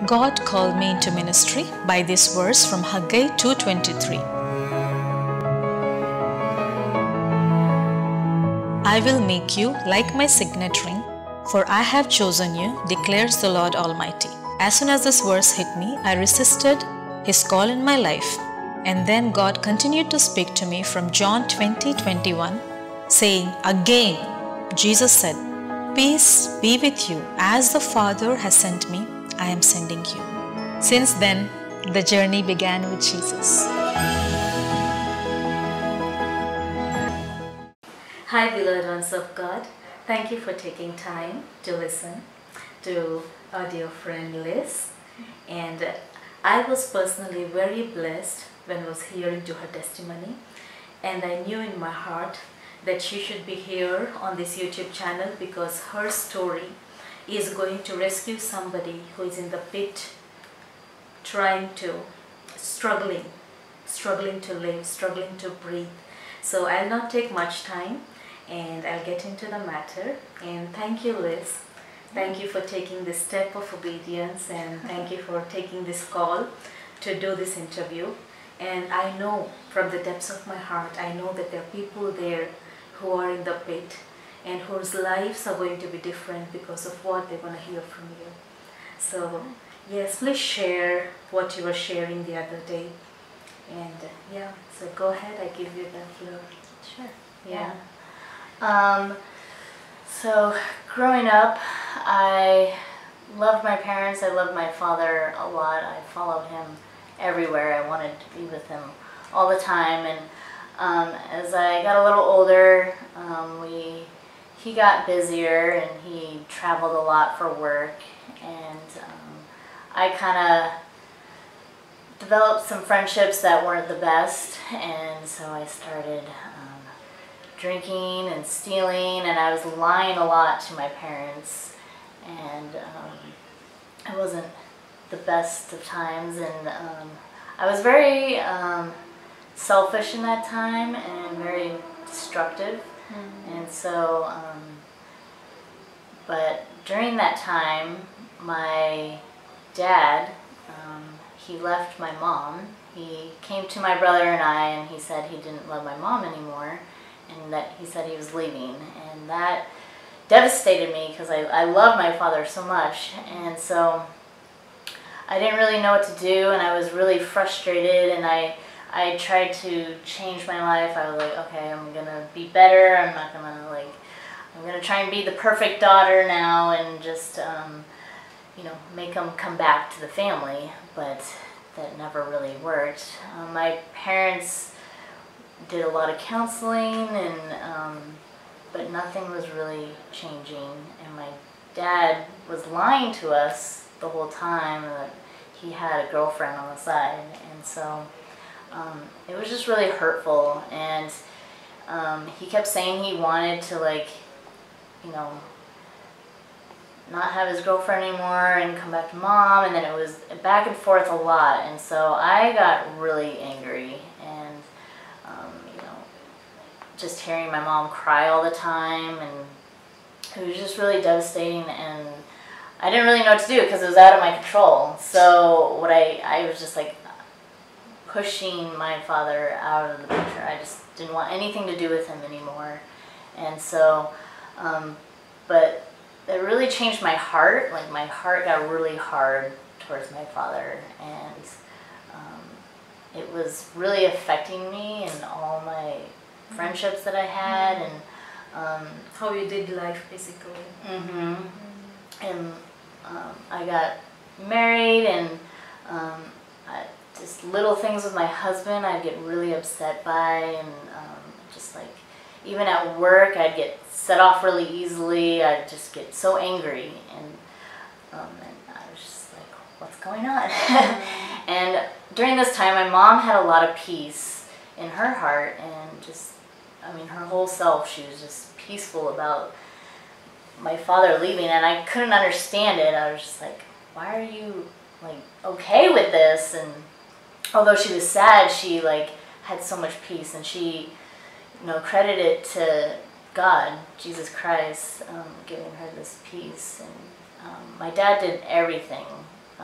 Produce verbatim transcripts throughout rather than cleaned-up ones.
God called me into ministry by this verse from Haggai two twenty-three. I will make you like my signet ring, for I have chosen you, declares the Lord Almighty. As soon as this verse hit me, I resisted His call in my life. And then God continued to speak to me from John twenty twenty-one, saying, again, Jesus said, peace be with you. As the Father has sent me, I am sending you. Since then, the journey began with Jesus. Hi, beloved ones of God. Thank you for taking time to listen to our dear friend Liz. And I was personally very blessed when I was hearing to her testimony. And I knew in my heart that she should be here on this YouTube channel because her story is going to rescue somebody who is in the pit, trying to, struggling, struggling to live, struggling to breathe. So I'll not take much time and I'll get into the matter. And thank you, Liz. Thank you for taking this step of obedience, and thank you for taking this call to do this interview. And I know from the depths of my heart, I know that there are people there who are in the pit and whose lives are going to be different because of what they're going to hear from you. So yes, please share what you were sharing the other day. And uh, yeah, so go ahead, I give you the floor. Sure. Yeah. Um, so growing up, I loved my parents. I loved my father a lot. I followed him everywhere. I wanted to be with him all the time. And um, as I got a little older, um, we he got busier and he traveled a lot for work. And um, I kind of developed some friendships that weren't the best. And so I started um, drinking and stealing, and I was lying a lot to my parents, and um, I wasn't the best of times, and um, I was very um, selfish in that time and very destructive. Mm-hmm. And so um, but during that time, my dad, um, he left my mom. He came to my brother and I, and he said he didn't love my mom anymore, and that he said he was leaving. And that devastated me because I, I love my father so much. And so I didn't really know what to do, and I was really frustrated, and I I tried to change my life. I was like, okay, I'm gonna be better. I'm not gonna like, I'm gonna try and be the perfect daughter now, and just um, you know, make them come back to the family. But that never really worked. Um, my parents did a lot of counseling, and um, but nothing was really changing. And my dad was lying to us the whole time that he had a girlfriend on the side, and so um, it was just really hurtful. And um, he kept saying he wanted to, like, you know, not have his girlfriend anymore and come back to mom, and then it was back and forth a lot. And so I got really angry, and um, you know, just hearing my mom cry all the time, and it was just really devastating, and I didn't really know what to do because it was out of my control. So what I, I was just like pushing my father out of the picture. I just didn't want anything to do with him anymore. And so, um, but it really changed my heart. Like, my heart got really hard towards my father, and um, it was really affecting me and all my friendships that I had, and um, How you did life, basically. mm-hmm. And um, I got married, and um, I, just little things with my husband I'd get really upset by, and um, just like, even at work I'd get set off really easily. I'd just get so angry, and, um, and I was just like, what's going on? And during this time, my mom had a lot of peace in her heart, and just, I mean, her whole self, she was just peaceful about my father leaving, and I couldn't understand it. I was just like, why are you, like, okay with this? And although she was sad, she, like, had so much peace, and she, you know, credited it to God, Jesus Christ, um, giving her this peace. And um, my dad did everything um,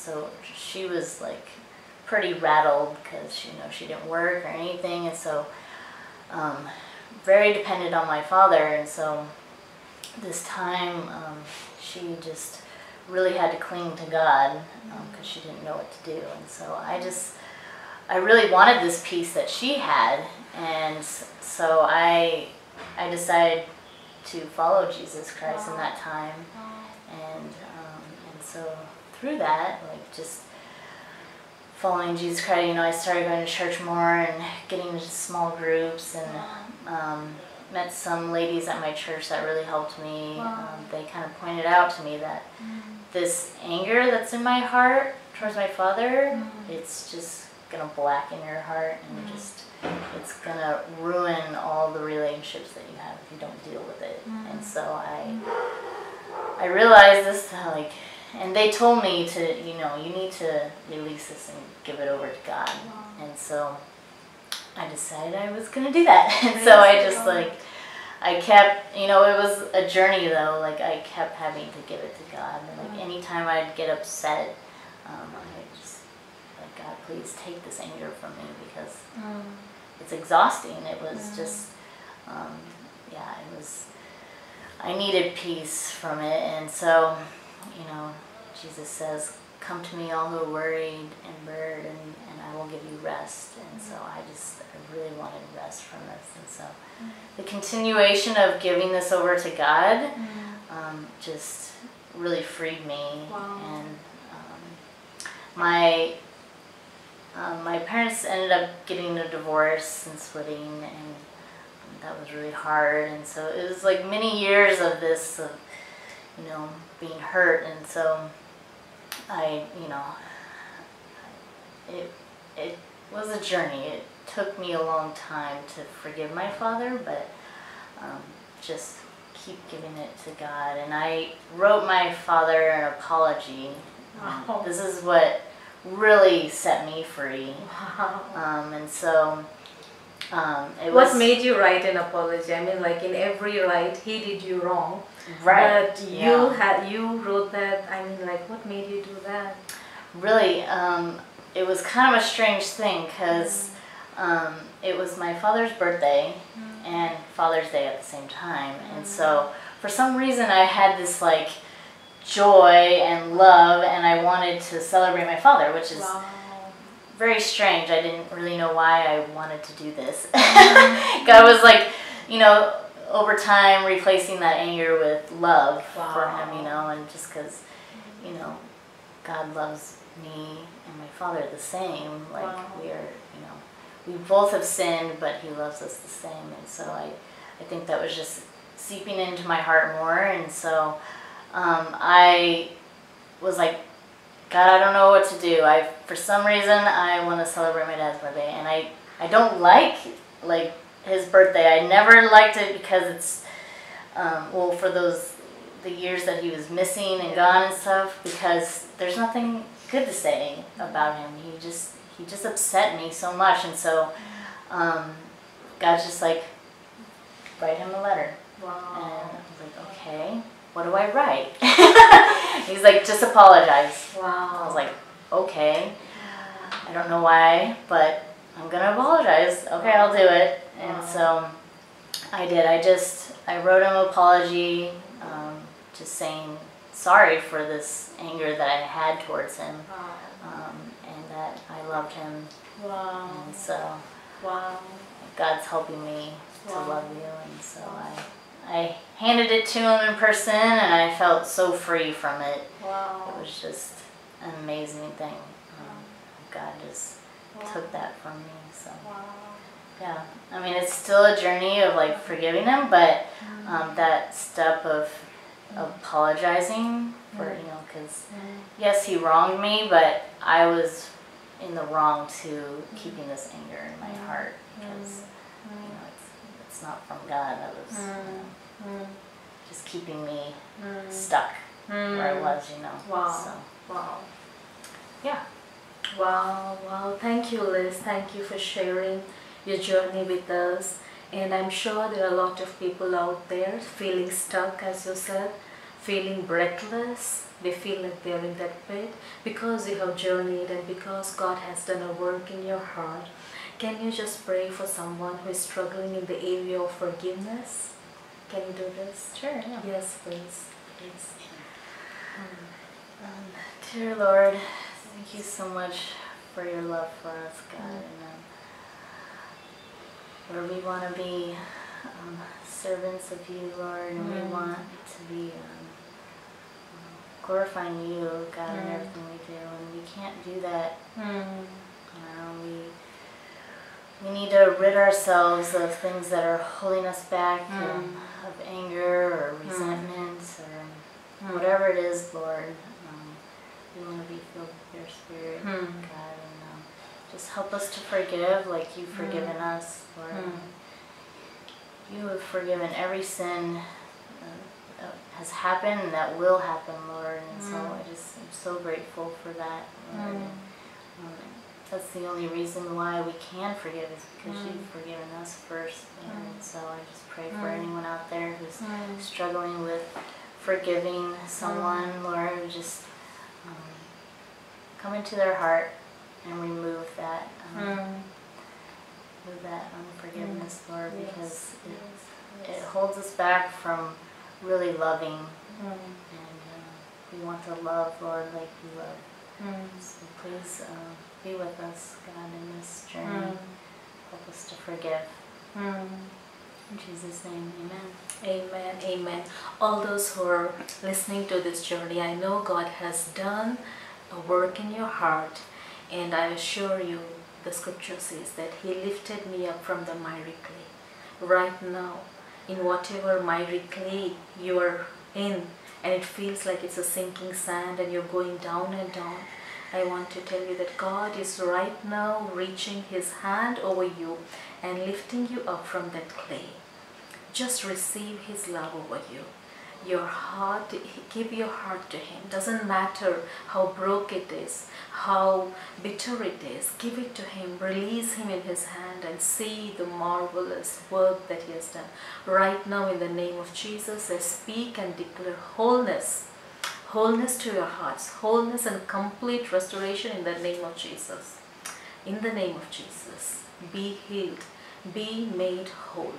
so she was like pretty rattled because you know she didn't work or anything, and so um, very dependent on my father. And so this time um, she just really had to cling to God because um, she didn't know what to do. And so I just I really wanted this peace that she had, and so I I decided to follow Jesus Christ in that time, and um, and so through that, like just following Jesus Christ, you know, I started going to church more and getting into small groups, and um, met some ladies at my church that really helped me. Um, they kind of pointed out to me that this anger that's in my heart towards my father, it's just gonna blacken your heart, and just it's gonna ruin all the relationships that you have if you don't deal with it. Mm. And so I I realized this, like, and they told me to, you know, you need to release this and give it over to God. Wow. And so I decided I was gonna do that. And so I just like I kept, you know, it was a journey though. Like I kept having to give it to God. And like anytime I'd get upset, um, I just like, God, please take this anger from me, because mm. it's exhausting. It was mm. just, um, yeah, it was, I needed peace from it. And so, you know, Jesus says, come to me all who are worried and burdened, and, and I will give you rest. And so I just, I really wanted rest from this. And so mm. the continuation of giving this over to God mm. um, just really freed me. Wow. And um, my Um, my parents ended up getting a divorce and splitting, and that was really hard. And so it was like many years of this, of, you know, being hurt. And so I, you know, it it was a journey. It took me a long time to forgive my father, but um, just keep giving it to God. And I wrote my father an apology. Wow. Um, this is what really set me free. Wow. Um, and so um, it what was... made you write an apology? I mean, like in every right, he did you wrong. Right. But yeah. you had you wrote that. I mean, like, what made you do that? Really, um, it was kind of a strange thing, because mm. um, it was my father's birthday mm. and Father's Day at the same time. Mm. And so for some reason I had this like joy and love, and I wanted to celebrate my father, which is wow. very strange. I didn't really know why I wanted to do this. God was like, you know, over time replacing that anger with love wow. for him, you know, and just because, you know, God loves me and my father the same. Like wow. we are, you know, we both have sinned, but he loves us the same. And so I, I think that was just seeping into my heart more. And so Um, I was like, God, I don't know what to do. I, for some reason, I want to celebrate my dad's birthday, and I, I don't like like his birthday. I never liked it because it's, um, well, for those the years that he was missing and gone and stuff, because there's nothing good to say about him. He just he just upset me so much, and so um, God's just like, write him a letter. Wow. And I was like, okay. What do I write? He's like, just apologize. Wow. I was like, okay. I don't know why, but I'm gonna apologize. Okay, I'll do it. And wow. so I did. I just, I wrote him an apology, um, just saying sorry for this anger that I had towards him, wow. um, and that I loved him. Wow. And so, wow. God's helping me wow. to love you, and so I. I handed it to him in person, and I felt so free from it. Wow. It was just an amazing thing. Um, God just wow. took that from me. So, wow. yeah. I mean, it's still a journey of like forgiving him, but um, that step of apologizing for, you know, because yes, he wronged me, but I was in the wrong to keeping this anger in my heart, because you know, it's it's not from God. That was mm. you know, mm. just keeping me mm. stuck mm. where I was, you know. Wow. So, wow. Yeah. Wow. Wow. Thank you, Liz. Thank you for sharing your journey with us. And I'm sure there are a lot of people out there feeling stuck, as you said, feeling breathless, they feel like they're in that pit, because you have journeyed and because God has done a work in your heart, can you just pray for someone who is struggling in the area of forgiveness? Can you do this? Sure, yeah. Yes, please. Please. Um, dear Lord, thank you so much for your love for us, God. And, um, Lord, we want to be um, servants of you, Lord, and Mm. we want to be um, glorifying you, God, in Mm. everything everything we do. And we can't do that. Mm. Uh, we we need to rid ourselves of things that are holding us back, um, of anger or resentment or whatever it is, Lord. Um, we want to be filled with your Spirit, Mm. God, and um, just help us to forgive like you've forgiven us, Lord. Mm. You have forgiven every sin uh, that has happened and that will happen, Lord. And so Mm. I just am so grateful for that, Lord. Mm. Um, that's the only reason why we can forgive is because Mm. you've forgiven us first, Lord. Mm. And so I just pray for Mm. anyone out there who's Mm. struggling with forgiving someone, Lord, we just um, come into their heart and remove that, um, Mm. remove that unforgiveness, Lord, Yes. because it, Yes. it holds us back from really loving, Mm. and uh, we want to love, Lord, like you love. Mm. So please uh, be with us, God, in this journey. Mm. Help us to forgive. Mm. In Jesus' name, amen. Amen, amen. All those who are listening to this journey, I know God has done a work in your heart, and I assure you, the scripture says that He lifted me up from the miry clay. Right now, in whatever miry clay you are in, and it feels like it's a sinking sand and you're going down and down, I want to tell you that God is right now reaching His hand over you and lifting you up from that clay. Just receive His love over you. Your heart, give your heart to Him. Doesn't matter how broke it is, how bitter it is. Give it to Him. Release Him in His hand and see the marvelous work that He has done. Right now, in the name of Jesus, I speak and declare wholeness. Wholeness to your hearts. Wholeness and complete restoration in the name of Jesus. In the name of Jesus, be healed. Be made whole.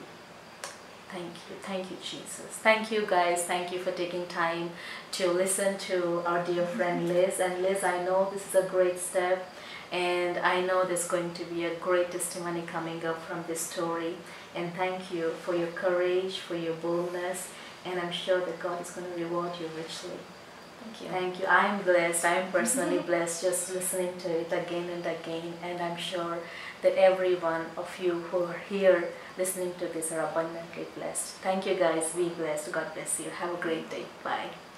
Thank you. Thank you, Jesus. Thank you, guys. Thank you for taking time to listen to our dear friend Liz. And Liz, I know this is a great step, and I know there's going to be a great testimony coming up from this story. And thank you for your courage, for your boldness, and I'm sure that God is going to reward you richly. Thank you. Thank you. I'm blessed. I'm personally blessed just listening to it again and again, and I'm sure that every one of you who are here listening to this are abundantly blessed. Thank you, guys. Be blessed. God bless you. Have a great day. Bye.